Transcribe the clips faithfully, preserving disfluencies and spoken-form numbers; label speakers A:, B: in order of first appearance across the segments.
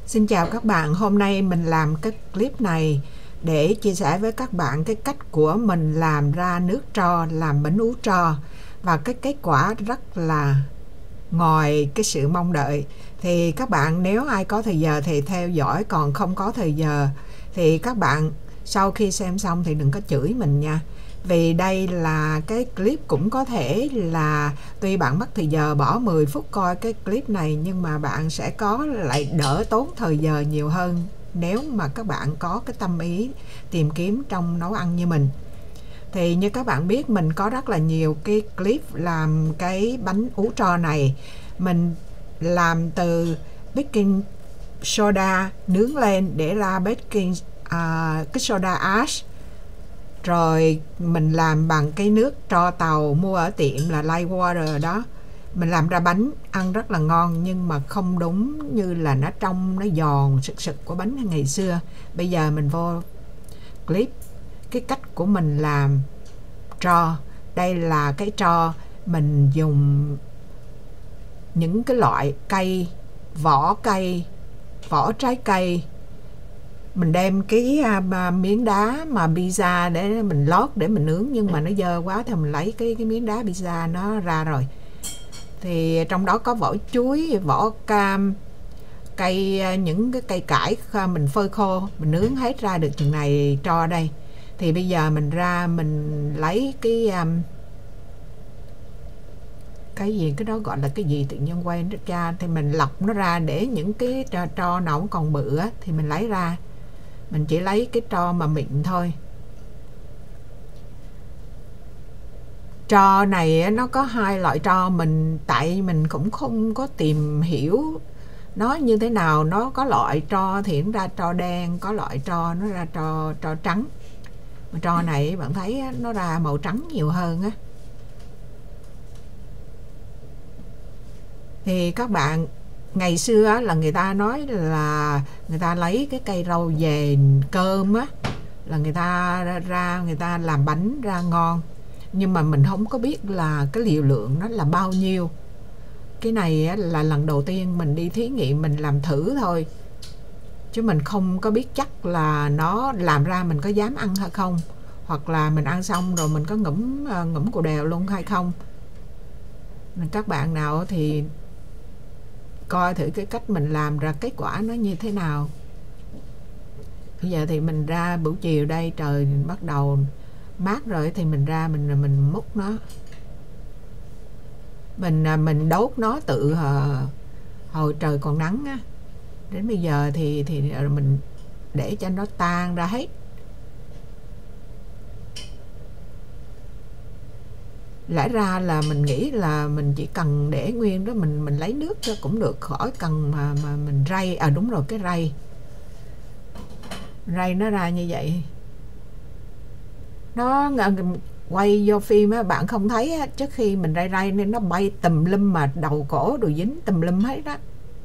A: Xin chào các bạn, hôm nay mình làm cái clip này để chia sẻ với các bạn cái cách của mình làm ra nước tro, làm bánh ú tro và cái kết quả rất là ngoài cái sự mong đợi. Thì các bạn nếu ai có thời giờ thì theo dõi, còn không có thời giờ thì các bạn sau khi xem xong thì đừng có chửi mình nha. Vì đây là cái clip cũng có thể là tuy bạn mất thời giờ bỏ mười phút coi cái clip này, nhưng mà bạn sẽ có lại đỡ tốn thời giờ nhiều hơn nếu mà các bạn có cái tâm ý tìm kiếm trong nấu ăn như mình. Thì như các bạn biết, mình có rất là nhiều cái clip làm cái bánh ú tro này. Mình làm từ baking soda nướng lên để ra baking à, cái soda ash. Rồi mình làm bằng cái nước tro tàu mua ở tiệm là Light Water đó. Mình làm ra bánh ăn rất là ngon, nhưng mà không đúng như là nó trong, nó giòn sực sực của bánh ngày xưa. Bây giờ mình vô clip cái cách của mình làm tro. Đây là cái tro mình dùng những cái loại cây, vỏ cây, vỏ trái cây. Mình đem cái uh, miếng đá mà pizza để mình lót để mình nướng, nhưng mà nó dơ quá thì mình lấy cái cái miếng đá pizza nó ra rồi. Thì trong đó có vỏ chuối, vỏ cam, cây, những cái cây cải mình phơi khô, mình nướng hết ra được chừng này tro đây. Thì bây giờ mình ra mình lấy cái um, cái gì cái đó gọi là cái gì tự nhiên quên ra, thì mình lọc nó ra để những cái tro, tro nào cũng còn bự á, thì mình lấy ra. Mình chỉ lấy cái tro mà mịn thôi. Tro này nó có hai loại tro, mình tại mình cũng không có tìm hiểu nó như thế nào. Nó có loại tro thì nó ra tro đen, có loại tro nó ra tro tro trắng. Mà tro này bạn thấy nó ra màu trắng nhiều hơn á. Thì các bạn, ngày xưa là người ta nói là người ta lấy cái cây rau về cơm á, là người ta ra người ta làm bánh ra ngon. Nhưng mà mình không có biết là cái liều lượng nó là bao nhiêu. Cái này là lần đầu tiên mình đi thí nghiệm, mình làm thử thôi, chứ mình không có biết chắc là nó làm ra mình có dám ăn hay không, hoặc là mình ăn xong rồi mình có ngủm ngủm củ đèo luôn hay không. Nên các bạn nào thì coi thử cái cách mình làm ra kết quả nó như thế nào. Bây giờ thì mình ra buổi chiều đây, trời bắt đầu mát rồi, thì mình ra mình mình múc nó, mình mình đốt nó tự hồi trời còn nắng á. Đến bây giờ thì thì mình để cho nó tan ra hết. Lẽ ra là mình nghĩ là mình chỉ cần để nguyên đó, mình mình lấy nước cho cũng được, khỏi cần mà mà mình rây. À đúng rồi, cái rây rây nó ra như vậy. Nó quay vô phim á, bạn không thấy á, trước khi mình rây rây nên nó bay tùm lum, mà đầu cổ đồ dính tùm lum hết đó.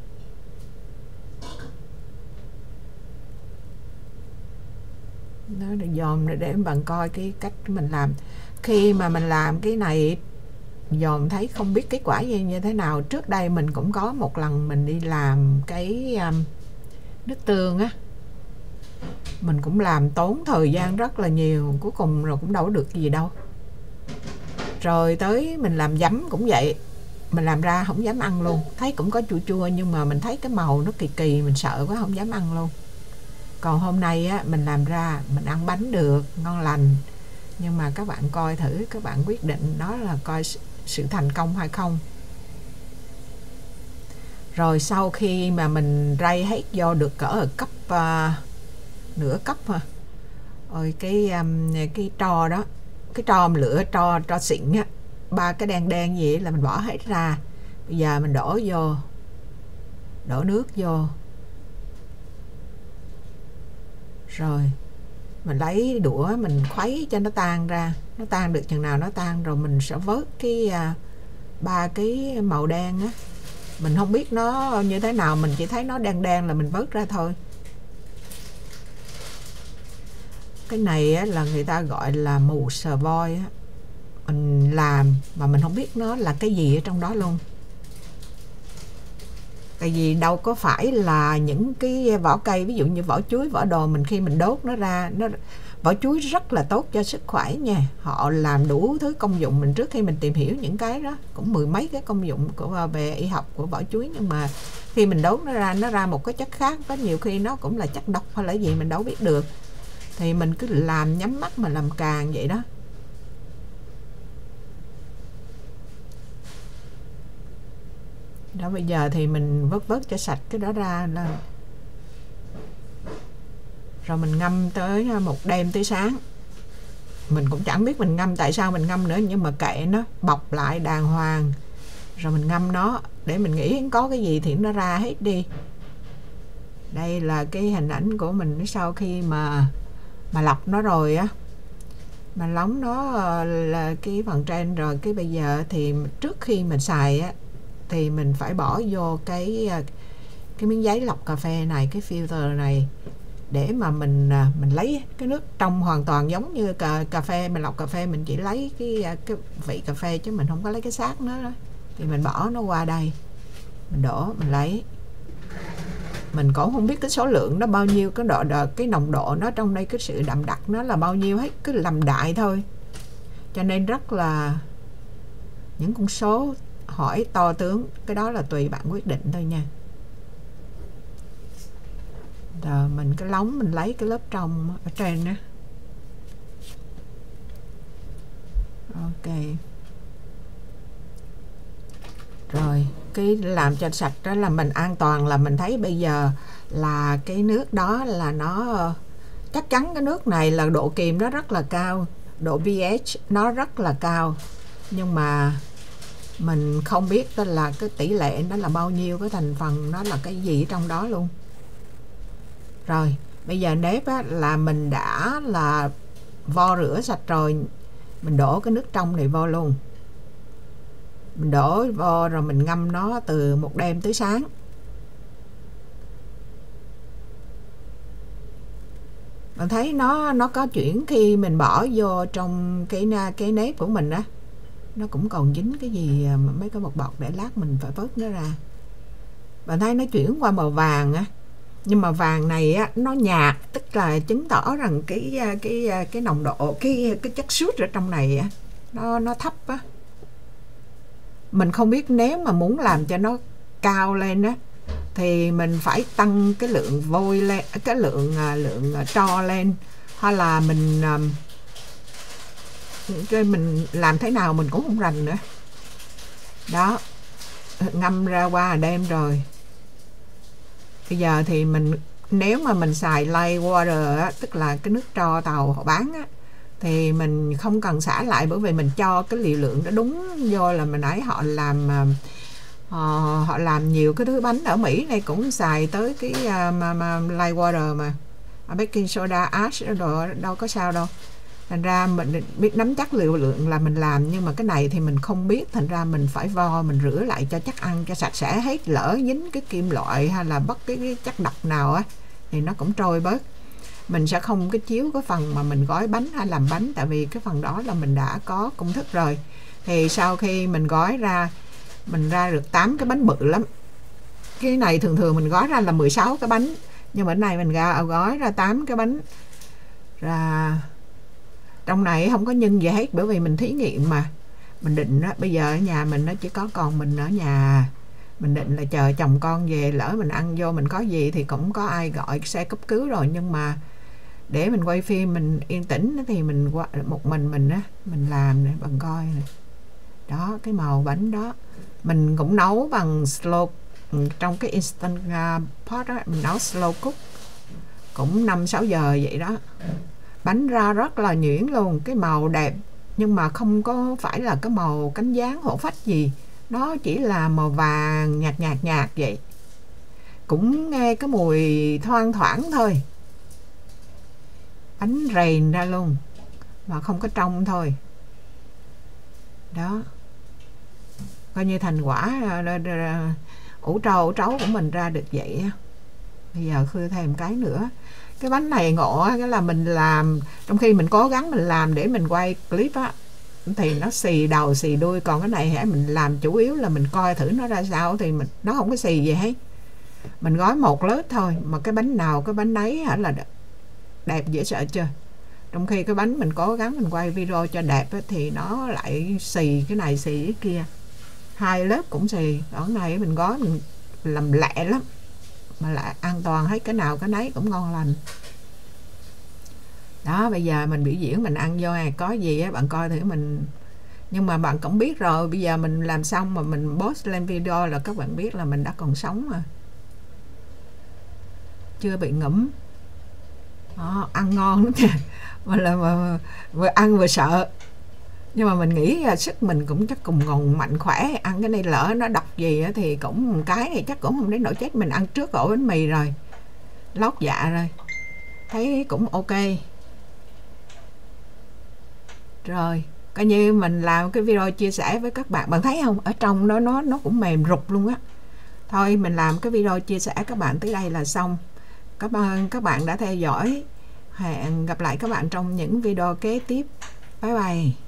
A: Nó được dòm để bạn coi cái cách mình làm. Khi mà mình làm cái này dòm thấy không biết kết quả như, như thế nào. Trước đây mình cũng có một lần mình đi làm cái um, nước tương á, mình cũng làm tốn thời gian rất là nhiều, cuối cùng rồi cũng đâu có được gì đâu. Rồi tới mình làm giấm cũng vậy, mình làm ra không dám ăn luôn, thấy cũng có chua chua nhưng mà mình thấy cái màu nó kỳ kỳ, mình sợ quá không dám ăn luôn. Còn hôm nay á, mình làm ra mình ăn bánh được, ngon lành. Nhưng mà các bạn coi thử, các bạn quyết định nó là coi sự thành công hay không. Rồi sau khi mà mình rây hết vô được cỡ ở cấp uh, nửa cấp ha. Rồi cái um, cái tro đó, cái tro mà lửa tro tro xịn á, ba cái đen đen gì là mình bỏ hết ra. Bây giờ mình đổ vô, đổ nước vô. Rồi mình lấy đũa mình khuấy cho nó tan ra. Nó tan được chừng nào nó tan rồi mình sẽ vớt cái uh, ba cái màu đen á. Mình không biết nó như thế nào, mình chỉ thấy nó đen đen là mình vớt ra thôi. Cái này á, là người ta gọi là mù sờ voi á. Mình làm mà mình không biết nó là cái gì ở trong đó luôn. Tại vì đâu có phải là những cái vỏ cây, ví dụ như vỏ chuối, vỏ đồ, mình khi mình đốt nó ra, nó vỏ chuối rất là tốt cho sức khỏe nha. Họ làm đủ thứ công dụng, mình trước khi mình tìm hiểu những cái đó cũng mười mấy cái công dụng của về y học của vỏ chuối, nhưng mà khi mình đốt nó ra, nó ra một cái chất khác, có nhiều khi nó cũng là chất độc hay là gì mình đâu biết được. Thì mình cứ làm nhắm mắt mà làm càng vậy đó. Đó, bây giờ thì mình vớt vớt cho sạch cái đó ra là rồi mình ngâm tới một đêm tới sáng. Mình cũng chẳng biết mình ngâm tại sao mình ngâm nữa, nhưng mà kệ nó, bọc lại đàng hoàng rồi mình ngâm nó để mình nghĩ có cái gì thì nó ra hết đi. Đây là cái hình ảnh của mình sau khi mà mà lọc nó rồi á, mà lóng nó là cái phần trên rồi. Cái bây giờ thì trước khi mình xài á thì mình phải bỏ vô cái cái miếng giấy lọc cà phê này, cái filter này, để mà mình mình lấy cái nước trong hoàn toàn giống như cà, cà phê mình lọc cà phê, mình chỉ lấy cái cái vị cà phê chứ mình không có lấy cái xác nó đó. Thì mình bỏ nó qua đây, mình đổ, mình lấy, mình cũng không biết cái số lượng nó bao nhiêu, cái độ, độ cái nồng độ nó trong đây, cái sự đậm đặc nó là bao nhiêu hết, cứ làm đại thôi, cho nên rất là những con số hỏi to tướng, cái đó là tùy bạn quyết định thôi nha. Rồi mình cái lóng mình lấy cái lớp trong ở trên đó. Ok. Rồi cái làm cho sạch đó là mình an toàn, là mình thấy bây giờ là cái nước đó là nó chắc chắn cái nước này là độ kiềm nó rất là cao, độ pH nó rất là cao, nhưng mà mình không biết là cái tỷ lệ nó là bao nhiêu, cái thành phần nó là cái gì trong đó luôn. Rồi bây giờ nếp á, là mình đã là vo rửa sạch rồi, mình đổ cái nước trong này vô luôn, mình đổ vô rồi mình ngâm nó từ một đêm tới sáng. Bạn thấy nó nó có chuyển khi mình bỏ vô trong cái cái nếp của mình á, nó cũng còn dính cái gì mấy cái bọt bọt, để lát mình phải vớt nó ra. Bạn thấy nó chuyển qua màu vàng á, nhưng mà vàng này á nó nhạt, tức là chứng tỏ rằng cái cái cái nồng độ cái cái chất sút ở trong này á nó nó thấp á. Mình không biết nếu mà muốn làm cho nó cao lên á thì mình phải tăng cái lượng vôi lên, cái lượng lượng tro lên, hay là mình cái mình làm thế nào mình cũng không rành nữa. Đó, ngâm ra qua đêm rồi. Bây giờ thì mình nếu mà mình xài light water á, tức là cái nước tro tàu họ bán á, thì mình không cần xả lại, bởi vì mình cho cái liều lượng nó đúng vô. Là mình nãy họ làm uh, họ làm nhiều cái thứ bánh ở Mỹ này cũng xài tới cái uh, mà, mà light water mà baking soda ash đồ, đâu có sao đâu. Thành ra mình biết nắm chắc liều lượng là mình làm, nhưng mà cái này thì mình không biết, thành ra mình phải vo, mình rửa lại cho chắc ăn cho sạch sẽ hết, lỡ dính cái kim loại hay là bất cái, cái chất độc nào á thì nó cũng trôi bớt. Mình sẽ không cái chiếu cái phần mà mình gói bánh hay làm bánh, tại vì cái phần đó là mình đã có công thức rồi. Thì sau khi mình gói ra, mình ra được tám cái bánh bự lắm. Cái này thường thường mình gói ra là mười sáu cái bánh, nhưng mà cái này mình ra gói ra tám cái bánh. Ra trong này không có nhân gì hết, bởi vì mình thí nghiệm mà. Mình định đó, bây giờ ở nhà mình nó chỉ có còn mình ở nhà, mình định là chờ chồng con về, lỡ mình ăn vô mình có gì thì cũng có ai gọi xe cấp cứu rồi. Nhưng mà để mình quay phim mình yên tĩnh thì mình một mình mình á, mình làm này, bằng coi này. Đó, cái màu bánh đó mình cũng nấu bằng slow, trong cái instant pot á, mình nấu slow cook cũng năm sáu giờ vậy đó. Bánh ra rất là nhuyễn luôn, cái màu đẹp, nhưng mà không có phải là cái màu cánh gián hổ phách gì, nó chỉ là màu vàng nhạt nhạt nhạt vậy. Cũng nghe cái mùi thoang thoảng thôi. Bánh rền ra luôn mà không có trong thôi. Đó, coi như thành quả ủ trâu ủ trấu của mình ra được vậy. Bây giờ khưa thêm cái nữa. Cái bánh này ngộ cái là mình làm trong khi mình cố gắng mình làm để mình quay clip á, thì nó xì đầu xì đuôi. Còn cái này hả, mình làm chủ yếu là mình coi thử nó ra sao, thì mình nó không có xì gì hết. Mình gói một lớp thôi mà cái bánh nào cái bánh ấy hả là đẹp dễ sợ chưa. Trong khi cái bánh mình cố gắng mình quay video cho đẹp á, thì nó lại xì cái này xì cái kia, hai lớp cũng xì. Ở này mình gói mình làm lẹ lắm mà lại an toàn, hết cái nào cái nấy cũng ngon lành. Đó, bây giờ mình biểu diễn mình ăn vô này, có gì á bạn coi thử mình. Nhưng mà bạn cũng biết rồi, bây giờ mình làm xong mà mình post lên video là các bạn biết là mình đã còn sống mà, chưa bị ngủm. Đó, ăn ngon lắm nha, mà là mà, vừa ăn vừa sợ. Nhưng mà mình nghĩ là sức mình cũng chắc cùng còn mạnh khỏe, ăn cái này lỡ nó độc gì á thì cũng một cái thì chắc cũng không đến nỗi chết. Mình ăn trước ổ bánh mì rồi, lót dạ rồi, thấy cũng ok. Rồi coi như mình làm cái video chia sẻ với các bạn. Bạn thấy không, ở trong nó nó nó cũng mềm rụt luôn á. Thôi mình làm cái video chia sẻ các bạn tới đây là xong. Cảm ơn các bạn đã theo dõi. Hẹn gặp lại các bạn trong những video kế tiếp. Bye bye.